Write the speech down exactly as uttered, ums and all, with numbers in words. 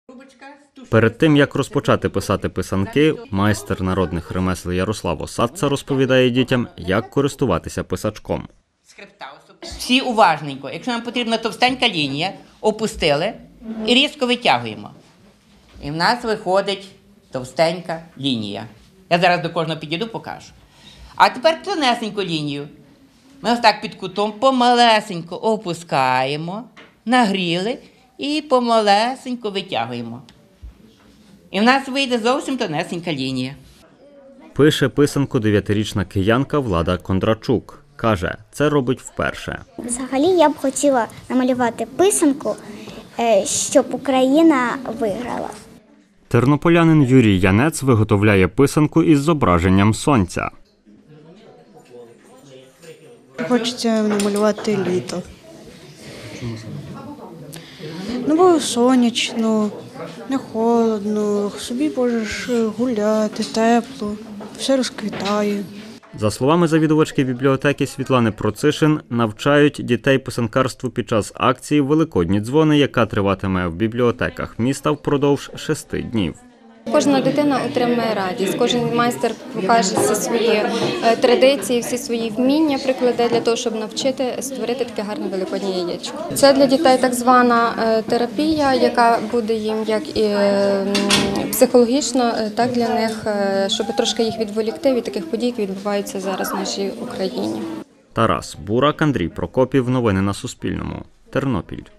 Перед тим, як розпочати писати писанки, майстер народних ремесел Ярослав Осадца розповідає дітям, як користуватися писачком. Всі уважненько. Якщо нам потрібна товстенька лінія, опустили і різко витягуємо. І в нас виходить товстенька лінія. Я зараз до кожного підійду, покажу. А тепер тонесеньку лінію. Ми ось так під кутом помалесенько опускаємо, нагріли і помалесенько витягуємо. І в нас вийде зовсім тонесенька лінія. Пише писанку дев'ятирічна киянка Влада Кондрачук. Каже, це робить вперше. Взагалі я б хотіла намалювати писанку, щоб Україна виграла. Тернополянин Юрій Янець виготовляє писанку із зображенням сонця. Хочеться намалювати літо. Ну, бо сонячно, не холодно, собі можеш гуляти, тепло, все розквітає. За словами завідувачки бібліотеки Світлани Процишин, навчають дітей писанкарству під час акції «Великодні дзвони», яка триватиме в бібліотеках міста впродовж шести днів. Кожна дитина отримає радість, кожен майстер покаже всі свої традиції, всі свої вміння прикладе для того, щоб навчити створити таке гарне великоднє яєчко. Це для дітей так звана терапія, яка буде їм як і психологічно, так для них, щоб трошки їх відволікти від таких подій, які відбуваються зараз в нашій Україні. Тарас Бурак, Андрій Прокопів. Новини на Суспільному. Тернопіль.